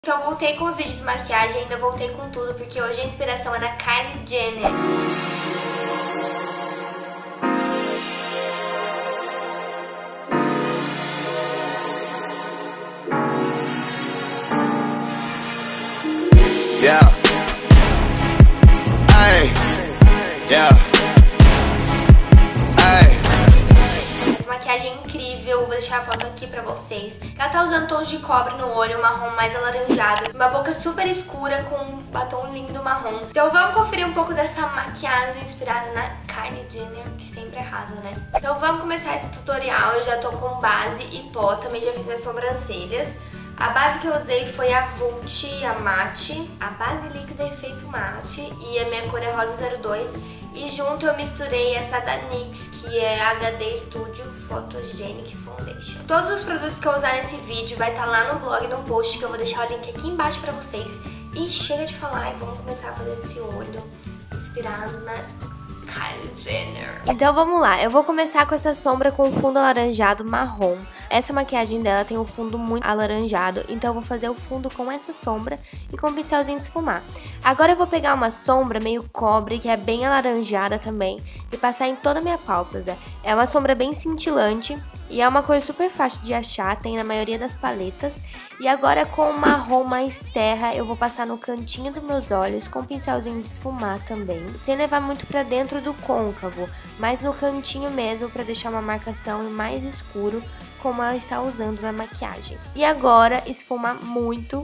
Então eu voltei com os vídeos de maquiagem, ainda voltei com tudo, porque hoje a inspiração é da Kylie Jenner. Yeah. Ay. Yeah. Ay. Essa maquiagem é incrível, vou deixar a foto aqui pra vocês. Ela tá usando tons de cobre no olho, um marrom mais alaranjado, uma boca super escura com um batom lindo marrom. Então vamos conferir um pouco dessa maquiagem inspirada na Kylie Jenner, que sempre arrasa, né? Então vamos começar esse tutorial. Eu já tô com base e pó, também já fiz minhas sobrancelhas. A base que eu usei foi a Vult, a Matte, a base líquida efeito mate, e a minha cor é rosa 02. E junto eu misturei essa da NYX, que é HD Studio Photogenic Foundation. Todos os produtos que eu usar nesse vídeo vai estar lá no blog, no post, que eu vou deixar o link aqui embaixo pra vocês. E chega de falar e vamos começar a fazer esse olho inspirado na Kylie Jenner. Então vamos lá, eu vou começar com essa sombra com fundo alaranjado marrom. Essa maquiagem dela tem um fundo muito alaranjado, então eu vou fazer o fundo com essa sombra e com um pincelzinho de esfumar. Agora eu vou pegar uma sombra meio cobre, que é bem alaranjada também, e passar em toda a minha pálpebra. É uma sombra bem cintilante e é uma cor super fácil de achar, tem na maioria das paletas. E agora com o marrom mais terra, eu vou passar no cantinho dos meus olhos com um pincelzinho de esfumar também, sem levar muito pra dentro do côncavo, mas no cantinho mesmo pra deixar uma marcação mais escuro, como ela está usando na maquiagem. E agora esfuma muito.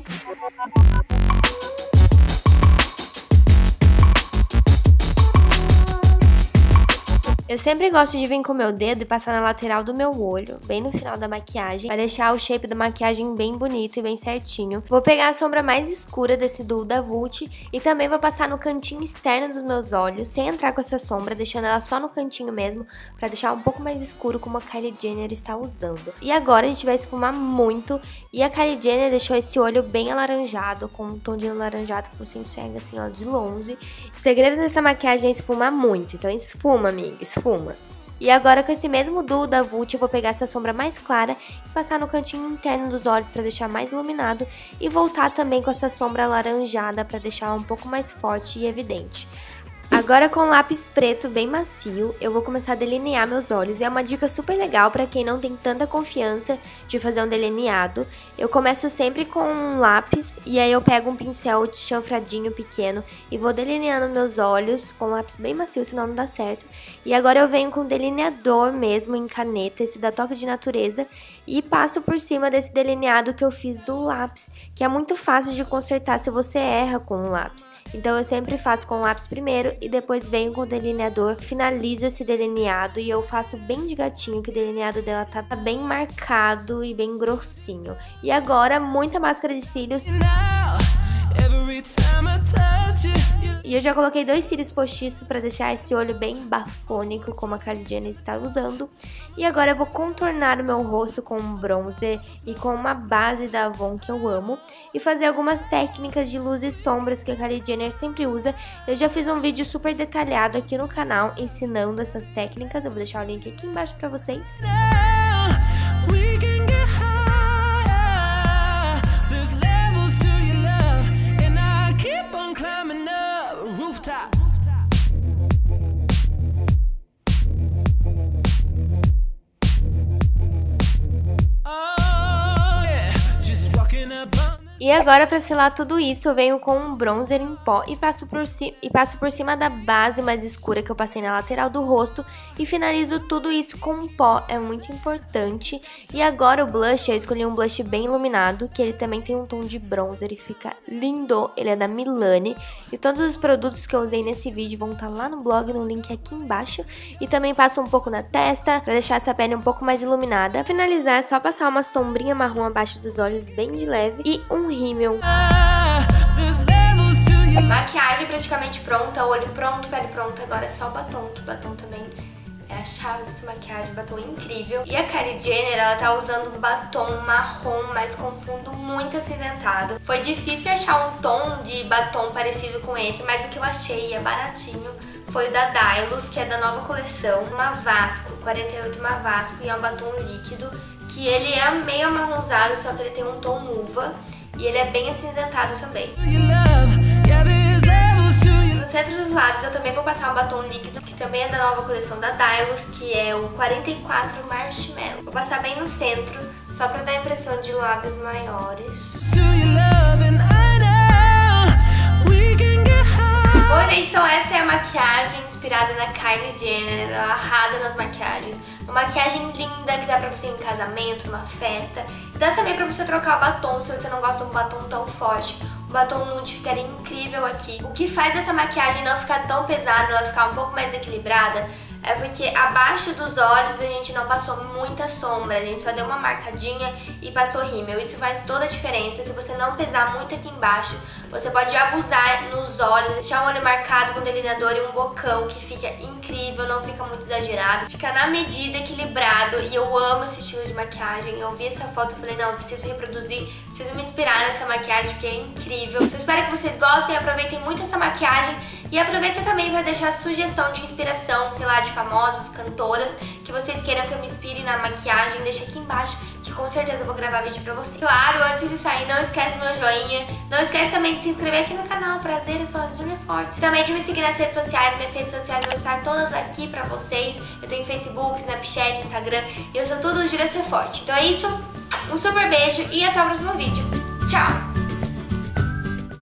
Eu sempre gosto de vir com o meu dedo e passar na lateral do meu olho, bem no final da maquiagem, pra deixar o shape da maquiagem bem bonito e bem certinho. Vou pegar a sombra mais escura desse duo da Vult e também vou passar no cantinho externo dos meus olhos, sem entrar com essa sombra, deixando ela só no cantinho mesmo, pra deixar um pouco mais escuro, como a Kylie Jenner está usando. E agora a gente vai esfumar muito, e a Kylie Jenner deixou esse olho bem alaranjado, com um tom de alaranjado que você enxerga assim, ó, de longe. O segredo dessa maquiagem é esfumar muito, então esfuma, amiga, esfuma. E agora com esse mesmo duo da Vult eu vou pegar essa sombra mais clara e passar no cantinho interno dos olhos para deixar mais iluminado e voltar também com essa sombra alaranjada para deixar ela um pouco mais forte e evidente. Agora com lápis preto bem macio, eu vou começar a delinear meus olhos. E é uma dica super legal para quem não tem tanta confiança de fazer um delineado. Eu começo sempre com um lápis e aí eu pego um pincel de chanfradinho pequeno e vou delineando meus olhos com lápis bem macio, senão não dá certo. E agora eu venho com delineador mesmo em caneta, esse da Toque de Natureza, e passo por cima desse delineado que eu fiz do lápis, que é muito fácil de consertar se você erra com o lápis. Então eu sempre faço com o lápis primeiro e depois venho com o delineador, finalizo esse delineado e eu faço bem de gatinho, que o delineado dela tá bem marcado e bem grossinho. E agora muita máscara de cílios. E eu já coloquei 2 cílios postiços para deixar esse olho bem bafônico, como a Kylie Jenner está usando. E agora eu vou contornar o meu rosto com um bronzer e com uma base da Avon que eu amo. E fazer algumas técnicas de luz e sombras que a Kylie Jenner sempre usa. Eu já fiz um vídeo super detalhado aqui no canal ensinando essas técnicas. Eu vou deixar o link aqui embaixo para vocês. E agora, para selar tudo isso, eu venho com um bronzer em pó e passo por cima da base mais escura que eu passei na lateral do rosto e finalizo tudo isso com pó, é muito importante. E agora o blush, eu escolhi um blush bem iluminado, que ele também tem um tom de bronzer e fica lindo, ele é da Milani. E todos os produtos que eu usei nesse vídeo vão estar lá no blog, no link aqui embaixo. E também passo um pouco na testa, para deixar essa pele um pouco mais iluminada. Pra finalizar, é só passar uma sombrinha marrom abaixo dos olhos, bem de leve, e um rímel. Maquiagem praticamente pronta, olho pronto, pele pronta, agora é só batom, que batom também é a chave dessa maquiagem, batom incrível. E a Kylie Jenner, ela tá usando um batom marrom, mas com fundo muito acinzentado. Foi difícil achar um tom de batom parecido com esse, mas o que eu achei, é baratinho, foi o da Dylos, que é da nova coleção, Mavasco, 48 Mavasco, e é um batom líquido, que ele é meio amarronzado, só que ele tem um tom uva. e ele é bem acinzentado também. No centro dos lábios eu também vou passar um batom líquido, que também é da nova coleção da Dylos, que é o 44 Marshmallow. Vou passar bem no centro, só pra dar a impressão de lábios maiores. Bom, gente, então essa é a maquiagem inspirada na Kylie Jenner. Ela arrasa nas maquiagens. Uma maquiagem linda que dá pra você ir em casamento, numa festa. E dá também pra você trocar o batom, se você não gosta de um batom tão forte. O batom nude ficaria incrível aqui. O que faz essa maquiagem não ficar tão pesada, ela ficar um pouco mais equilibrada, é porque abaixo dos olhos a gente não passou muita sombra, a gente só deu uma marcadinha e passou rímel. Isso faz toda a diferença. Se você não pesar muito aqui embaixo, você pode abusar nos olhos, deixar um olho marcado com delineador e um bocão que fica incrível, não fica muito exagerado, fica na medida, equilibrado, e eu amo esse estilo de maquiagem. Eu vi essa foto e falei, não, eu preciso reproduzir, preciso me inspirar nessa maquiagem porque é incrível. Eu espero que vocês gostem, aproveitem muito essa maquiagem e aproveita também para deixar sugestão de inspiração, sei lá, de famosas, cantoras, que vocês queiram que eu me inspire na maquiagem, deixa aqui embaixo, que com certeza eu vou gravar vídeo pra vocês. Claro, antes de sair, não esquece do meu joinha, não esquece também de se inscrever aqui no canal. Prazer, eu sou a Júlia Forte. Também de me seguir nas redes sociais, minhas redes sociais vão estar todas aqui pra vocês. Eu tenho Facebook, Snapchat, Instagram, e eu sou tudo Júlia Forte. Então é isso, um super beijo e até o próximo vídeo. Tchau!